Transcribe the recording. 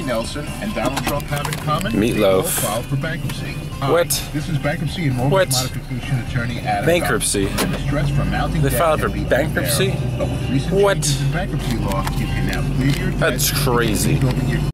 Nelson and Donald Trump have in common? Meatloaf. They both filed for bankruptcy. What? This is bankruptcy and mortgage modification attorney Adam. Bankruptcy? The stress from mounting They debt filed for can be bankruptcy? unbearable. But with recent What? changes in bankruptcy law, you can now clear your That's debts, crazy. rebuilding your